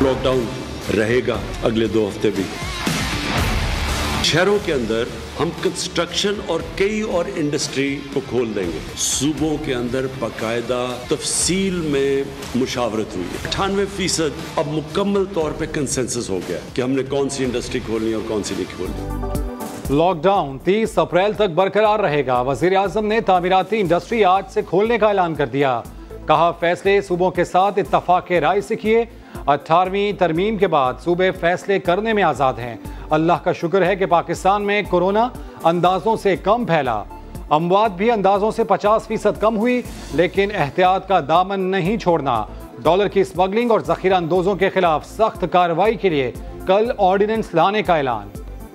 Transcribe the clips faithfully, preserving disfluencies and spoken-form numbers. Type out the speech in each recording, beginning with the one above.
Lock down रहेगा अगले दो हफ्ते भी। शहरों के अंदर हम कंस्ट्रक्शन और कई और इंडस्ट्री को खोल देंगे। सूबों के अंदर बाकायदा तफसील में मुशावरत हुई है। अठानवे फीसद अब मुकम्मल तौर पे कंसेंसस हो गया कि हमने कौन सी इंडस्ट्री खोलनी और कौन सी नहीं खोलनी। लॉकडाउन तीस अप्रैल तक बरकरार रहेगा। वजीर आजम ने तामीराती इंडस्ट्री आज से खोलने का ऐलान कर दिया। कहा फैसले सूबों के साथ इत्तफाक राय से किए। अठारहवीं तरमीम के बाद सूबे फैसले करने में आज़ाद हैं। अल्लाह का शुक्र है कि पाकिस्तान में कोरोना अंदाजों से कम फैला। अमवात भी अंदाजों से पचास फीसद कम हुई, लेकिन एहतियात का दामन नहीं छोड़ना। डॉलर की स्मगलिंग और जखीरा अंदोजों के खिलाफ सख्त कार्रवाई के लिए कल ऑर्डिनेंस लाने का ऐलान।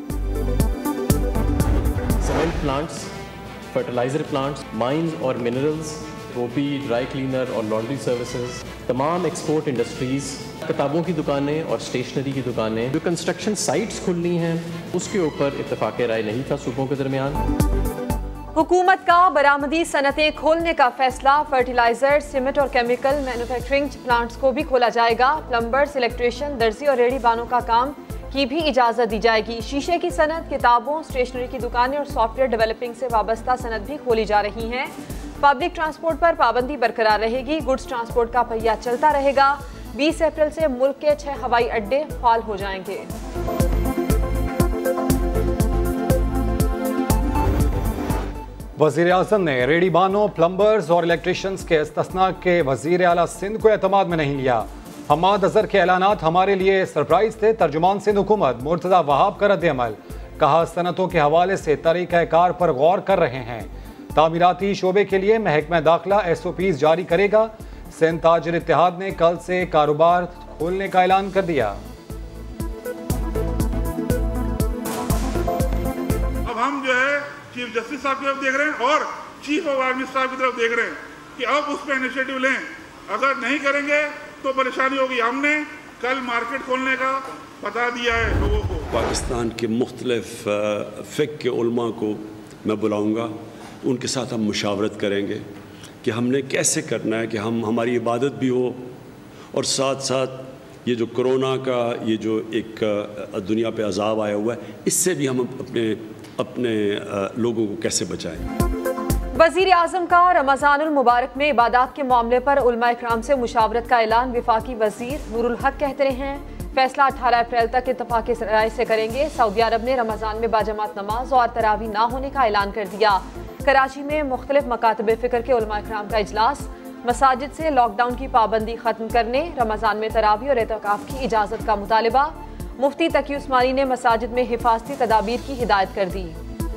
Cement plants, fertiliser plants, mines और मिनरल्स, ओपी, ड्राई क्लीनर और लॉन्ड्री सर्विसेज, तमाम एक्सपोर्ट इंडस्ट्रीज, किताबों की दुकानें और स्टेशनरी की दुकानें, जो कंस्ट्रक्शन साइट्स खुलनी हैं, उसके ऊपर इत्तफाक राय नहीं था सूबों के दरमियान। हुकूमत का बरामदी सनतें खोलने का फैसला। फर्टिलाइजर, सीमेंट और केमिकल मैन्युफैक्चरिंग प्लांट्स को भी खोला जाएगा। प्लम्बर्स, इलेक्ट्रीशियन, दर्जी और रेडी बानों का काम की भी इजाज़त दी जाएगी। शीशे की सनत, किताबों, स्टेशनरी की दुकानें और सॉफ्टवेयर डेवलपिंग से वाबस्ता सनत भी खोली जा रही हैं। पब्लिक ट्रांसपोर्ट पर पाबंदी बरकरार रहेगी। गुड्स ट्रांसपोर्ट का पहिया चलता रहेगा। बीस अप्रैल से मुल्क के छह हवाई अड्डे फाल हो जाएंगे। वज़ीर आज़म ने रेडी बानों, प्लम्बर्स और इलेक्ट्रीशियंस के इस्तिस्ना के वज़ीर आला सिंध को एतमाद में नहीं लिया। हमाद अजहर के ऐलानात हमारे लिए सरप्राइज थे। तर्जुमान सिंध हुकूमत मुर्तज़ा वहाब का रद्द-ए-अमल। कहा सनतों के हवाले से तरीक़ाकार पर गौर कर रहे हैं। तामीराती शोबे के लिए महकमा दाखिला एस ओ पीज़ जारी करेगा। सिंध ताजिर इत्तेहाद ने कल से कारोबार खोलने का ऐलान कर दिया। अब हम जो है चीफ जस्टिस साहब की तरफ देख रहे हैं और चीफ ऑफ आर्मी स्टाफ की तरफ देख रहे हैं कि अब उस पर इनिशिएटिव लें। अगर नहीं करेंगे तो परेशानी होगी। हमने कल मार्केट खोलने का बता दिया है लोगों को। पाकिस्तान के मुख्तलिफ फ़िक़्ह के उलमा को मैं बुलाऊँगा, उनके साथ हम मुशावरत करेंगे कि हमने कैसे करना है कि हम हमारी इबादत भी हो और साथ साथ ये जो कोरोना का ये जो एक दुनिया पे अजाब आया हुआ है, इससे भी हम अपने अपने लोगों को कैसे बचाएं। वज़ीर आज़म का रमज़ानुल मुबारक में इबादत के मामले पर उलमा इकराम से मुशावरत का ऐलान। वफाकी वज़ीर नूरुल हक कहते रहे हैं फैसला अठारह अप्रैल तक इत्तफाक़ राय से करेंगे। सऊदी अरब ने रमज़ान में बाजमात नमाज और तरावी ना होने का ऐलान कर दिया। कराची में मुख्तलिफ मकातब फ़िक्र के उलमा इकराम का इजलास। मसाजिद से लॉकडाउन की पाबंदी ख़त्म करने, रमज़ान में तरावी और एतकाफ़ की इजाज़त का मुतालिबा। मुफ्ती तकी उस्मानी ने मसाजिद में हिफाजती तदाबीर की हिदायत कर दी।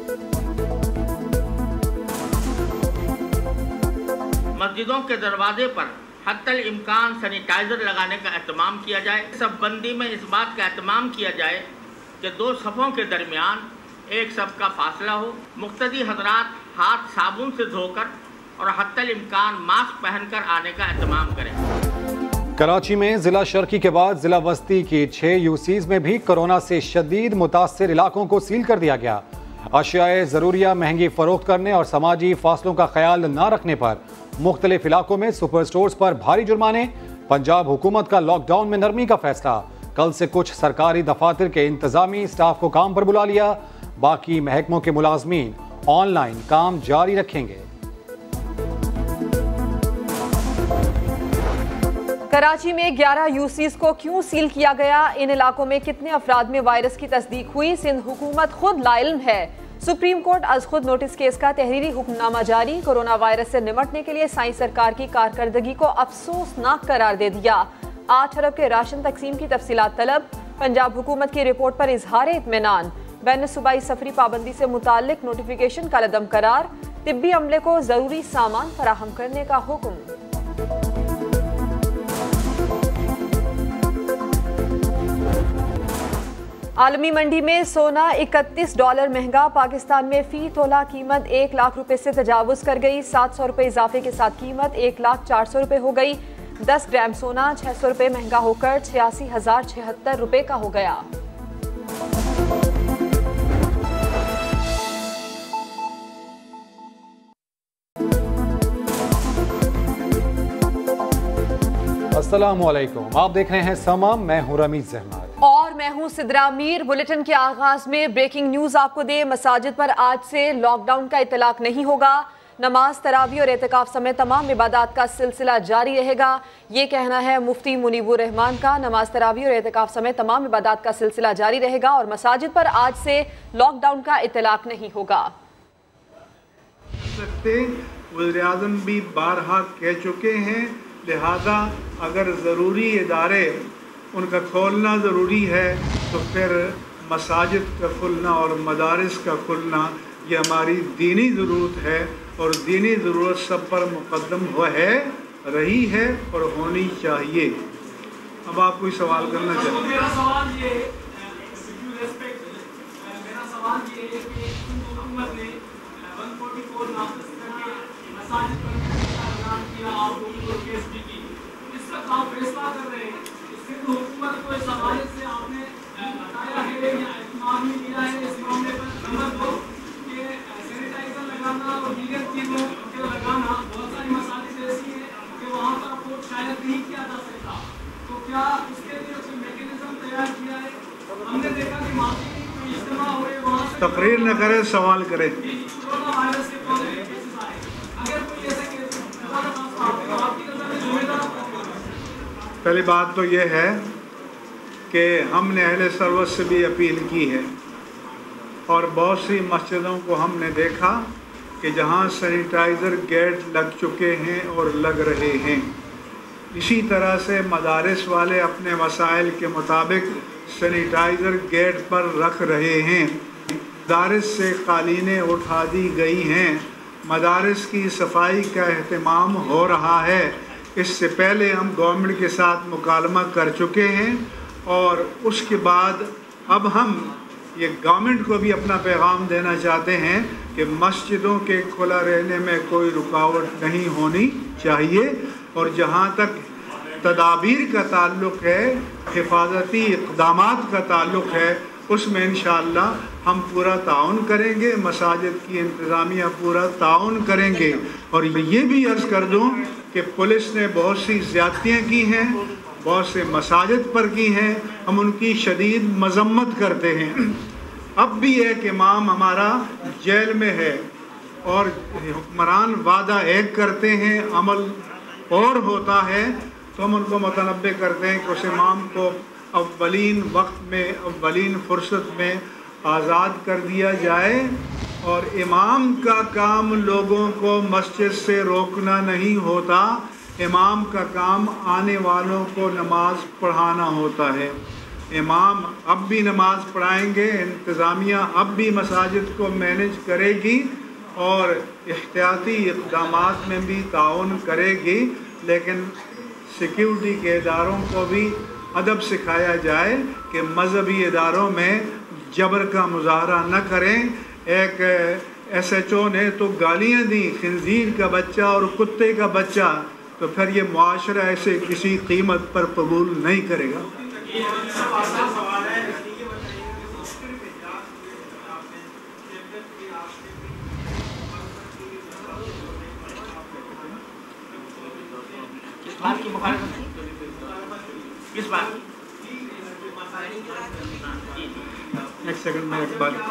मस्जिदों के दरवाजे पर हत्तल इम्कान सैनिटाइजर लगाने का एहतमाम किया जाए। सब बंदी में इस बात का एहतमाम किया जाए कि दो सफ़ों के दरमियान एक सब का फासला हो। मुक्तदी हजरात हाथ साबुन से धोकर और हत्तल इम्कान मास्क पहनकर आने का एहतमाम करें। कराची में जिला शर्की के बाद जिला वस्ती की छह यूसीज में भी कोरोना से शदीद मुतासिर इलाकों को सील कर दिया गया। अशियाए ज़रूरिया महंगी फरोख्त करने और समाजी फासलों का ख्याल न रखने पर मुख्तलिफ इलाकों में सुपर स्टोर्स पर भारी जुर्माने। पंजाब हुकूमत का लॉकडाउन में नरमी का फैसला। कल से कुछ सरकारी दफातर के इंतजामी स्टाफ को काम पर बुला लिया। बाकी महकमों के मुलाजमीन ऑनलाइन काम जारी रखेंगे। कराची में ग्यारह यूसीज को क्यों सील किया गया? इन इलाकों में कितने अफराद में वायरस की तस्दीक हुई? सिंध हुकूमत खुद लाइल्म है। सुप्रीम कोर्ट आज खुद नोटिस केस का तहरीरी हुक्मनामा जारी। कोरोना वायरस से निमटने के लिए साई सरकार की कारकर्दगी को अफसोसनाक करार दे दिया। आठ अरब के राशन तकसीम की तफसीलात तलब। पंजाब हुकूमत की रिपोर्ट पर इजहार इत्मीनान। बैन सूबाई सफरी पाबंदी से मुताल्लिक नोटिफिकेशन का लदम करार। तिब्बी अमले को जरूरी सामान फराहम करने का हुक्म। आलमी मंडी में सोना इकतीस डॉलर महंगा। पाकिस्तान में फी तोला कीमत एक लाख रुपए से तजावुज कर गई। सात सौ रुपए इजाफे के साथ कीमत एक लाख चार सौ रुपए हो गई। दस ग्राम सोना छह सौ रुपए महंगा होकर छियासी हजार छिहत्तर रुपए का हो गया। अस्सलाम वालेकुम, आप देख रहे हैं समा, मैं हूं रमीज अहमद और मैं हूं सिद्रा मीर। बुलेटिन के आगाज में ब्रेकिंग न्यूज आपको दे। मसाजिद पर आज से लॉकडाउन का इतलाक नहीं होगा। नमाज, तरावी और एतकाफ समेत तमाम इबादत का सिलसिला जारी रहेगा। ये कहना है मुफ्ती मुनीबुर रहमान का। नमाज, तरावी और एतकाफ समेत तमाम इबादत का सिलसिला जारी रहेगा और मसाजिद पर आज से लॉकडाउन का इतलाक नहीं होगा। वज़ीर आज़म भी बारहा कह चुके हैं, लिहाजा अगर ज़रूरी इदारे उनका खोलना ज़रूरी है तो फिर मसाजिद का खुलना और मदारिस का खुलना ये हमारी दीनी ज़रूरत है और दीनी ज़रूरत सब पर मुक़द्दम हुआ है, रही है और होनी चाहिए। अब आप कोई सवाल करना चाहते हैं? मेरा सवाल ये मेरा सवाल ये है कि हुकूमत ने वन फोर्टी फोर नाफिज करके मसाजिद पर का ऐलान किया, आप लोगों को केस भी की। इस वक्त आप फैसला कर रहे हैं, इससे तो हुकूमत को इस हवाले से आपने बताया है या इत्मीनान भी दिया है इस मामले पर? नंबर दो कि सैनिटाइजर लगाना और दीगर चीज़ों के लगाना, बहुत सारी मसाजिद ऐसी हैं कि वहाँ पर अफोर्ड शायद नहीं किया जा सकता, तो क्या उसके लिए कोई मैकेनिज्म तैयार किया है? हमने देखा कि माफी कोई इज्तिमा हो रहे वहाँ से तकरीर न करें, सवाल करें। कोरोना वायरस के पॉजिटिव केसेस आए, अगर कोई ऐसे केस आपकी नज़र में जिम्मेदार? पहली बात तो ये है कि हमने अहले सरवत से भी अपील की है और बहुत सी मस्जिदों को हमने देखा कि जहाँ सैनिटाइज़र गेट लग चुके हैं और लग रहे हैं। इसी तरह से मदारिस वाले अपने वसाइल के मुताबिक सैनिटाइज़र गेट पर रख रहे हैं। मदारिस से कालीनें उठा दी गई हैं, मदारिस की सफाई का अहतमाम हो रहा है। इससे पहले हम गवर्नमेंट के साथ मुकालमा कर चुके हैं और उसके बाद अब हम ये गवर्नमेंट को भी अपना पैगाम देना चाहते हैं कि मस्जिदों के खुला रहने में कोई रुकावट नहीं होनी चाहिए और जहाँ तक तदाबीर का ताल्लुक़ है, हिफाजती इक़दामात का ताल्लुक़ है, उसमें इंशाअल्लाह हम पूरा ताउन करेंगे, मसाजिद की इंतज़ामिया पूरा ताउन करेंगे। और ये भी अर्ज़ कर दूँ कि पुलिस ने बहुत सी ज़्यादतियाँ की हैं, बहुत से मसाजिद पर की हैं, हम उनकी शदीद मज़म्मत करते हैं। अब भी एक इमाम हमारा जेल में है और हुक्मरान वादा एक करते हैं, अमल और होता है, तो हम उनको मुतनब्बे करते हैं कि उस इमाम को अव्वलीन वक्त में, अव्वलीन फुर्सत में आज़ाद कर दिया जाए। और इमाम का काम लोगों को मस्जिद से रोकना नहीं होता, इमाम का काम आने वालों को नमाज पढ़ाना होता है। इमाम अब भी नमाज पढ़ाएंगे, इंतज़ामिया अब भी मसाजिद को मैनेज करेगी और एहतियाती इक़दामात में भी ताउन करेगी, लेकिन सिक्योरिटी के इदारों को भी अदब सिखाया जाए कि मजहबी इदारों में जबर का मुजाहरा न करें। एक एस एच ओ ने तो गालियाँ दी, खिंजीर का बच्चा और कुत्ते का बच्चा, तो फिर ये मुआशरा ऐसे किसी कीमत पर कबूल नहीं करेगा। बात की मुखालिफत किस बात? एक सेकंड में एक बात,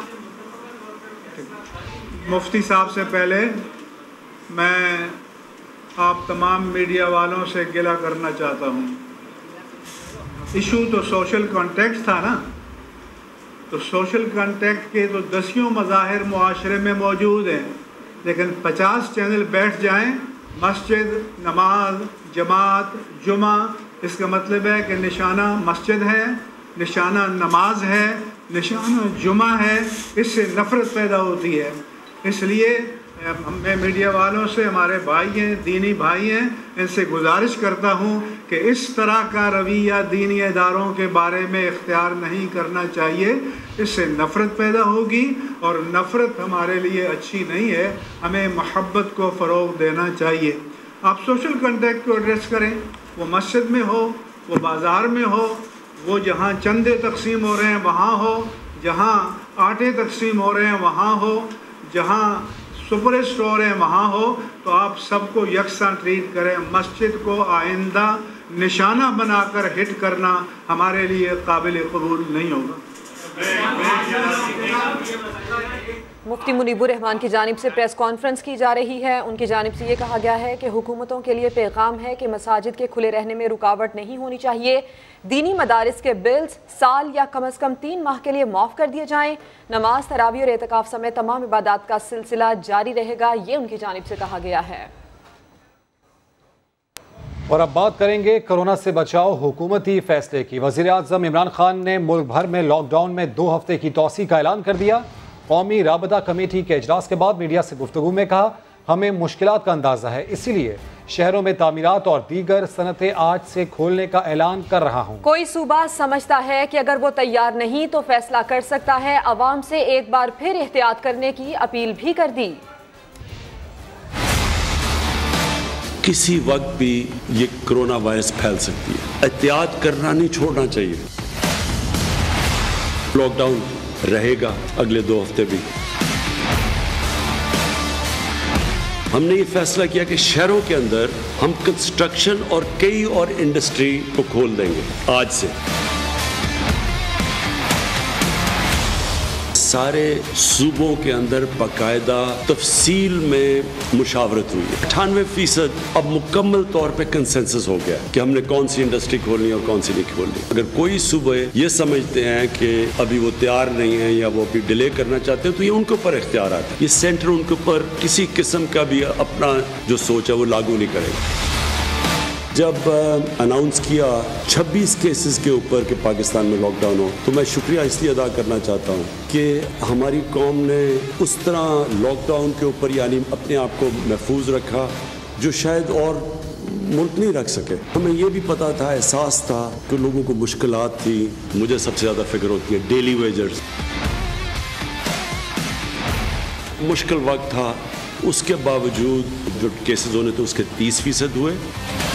मुफ्ती साहब से पहले मैं आप तमाम मीडिया वालों से गिला करना चाहता हूँ। इशू तो सोशल कॉन्टेक्स्ट था ना, तो सोशल कॉन्टेक्ट के तो दसियों मज़ाहिर मुआशरे में मौजूद हैं, लेकिन पचास चैनल बैठ जाएं, मस्जिद, नमाज, जमात, जुमा, इसका मतलब है कि निशाना मस्जिद है, निशाना नमाज है, निशाना जुमा है, इससे नफ़रत पैदा होती है। इसलिए मैं मीडिया वालों से, हमारे भाई हैं, दीनी भाई हैं, इनसे गुजारिश करता हूँ कि इस तरह का रवैया दीनी इदारों के बारे में इख्तियार नहीं करना चाहिए, इससे नफ़रत पैदा होगी और नफ़रत हमारे लिए अच्छी नहीं है। हमें मोहब्बत को फ़रोग़ देना चाहिए। आप सोशल कॉन्टेक्ट को एड्रेस करें, वो मस्जिद में हो, वो बाज़ार में हो, वो जहाँ चंदे तकसीम हो रहे हैं वहाँ हो, जहाँ आटे तकसीम हो रहे हैं वहाँ हो, जहाँ सुपर स्टोर है वहाँ हो, तो आप सबको यकसा ट्रीट करें। मस्जिद को आइंदा निशाना बनाकर हिट करना हमारे लिए काबिल कबूल नहीं होगा। मुफ्ती मुनीबुर रहमान की जानिब से प्रेस कॉन्फ्रेंस की जा रही है। उनकी जानिब से ये कहा गया है कि हुकूमतों के लिए पैगाम है कि मसाजिद के खुले रहने में रुकावट नहीं होनी चाहिए। दीनी मदारिस के बिल्स साल या कम अज़ कम तीन माह के लिए माफ़ कर दिए जाएं। नमाज, तरावी और एतकाफ़ समेत तमाम इबादत का सिलसिला जारी रहेगा, ये उनकी जानिब से कहा गया है। और अब बात करेंगे कोरोना से बचाव हुकूमती फैसले की। वज़ीर आज़म इमरान खान ने मुल्क भर में लॉकडाउन में दो हफ्ते की तोसी का ऐलान कर दिया। कौमी राबता कमेटी के इजलास के बाद मीडिया से गुफ्तगू में कहा, हमें मुश्किलात का अंदाज़ा है, इसीलिए शहरों में तामीरात और दीगर सनतें आज से खोलने का ऐलान कर रहा हूँ। कोई सूबा समझता है कि अगर वो तैयार नहीं तो फैसला कर सकता है। अवाम से एक बार फिर एहतियात करने की अपील भी कर दी। किसी वक्त भी ये कोरोना वायरस फैल सकती है, एहतियात करना नहीं छोड़ना चाहिए। लॉकडाउन रहेगा अगले दो हफ्ते भी। हमने ये फैसला किया कि शहरों के अंदर हम कंस्ट्रक्शन और कई और इंडस्ट्री को खोल देंगे आज से। सारे सूबों के अंदर बाकायदा तफसील में मुशावरत हुई है। अठानवे फीसद अब मुकम्मल तौर पे कंसेंसस हो गया कि हमने कौन सी इंडस्ट्री खोलनी और कौन सी नहीं खोलनी। अगर कोई सूबे ये समझते हैं कि अभी वो तैयार नहीं है या वो अभी डिले करना चाहते हैं तो ये उनके ऊपर इख्तियार आता है। ये सेंटर उनके ऊपर किसी किस्म का भी अपना जो सोच है वो लागू नहीं करेगा। जब अनाउंस किया छब्बीस केसेस के ऊपर कि पाकिस्तान में लॉकडाउन हो, तो मैं शुक्रिया इसलिए अदा करना चाहता हूँ कि हमारी कौम ने उस तरह लॉकडाउन के ऊपर यानी अपने आप को महफूज रखा जो शायद और मुल्क नहीं रख सके। हमें ये भी पता था, एहसास था कि लोगों को मुश्किलात थी। मुझे सबसे ज़्यादा फिक्र होती है डेली वेजर्स। मुश्किल वक्त था, उसके बावजूद जो केसेस होने थे उसके तीस फीसद हुए।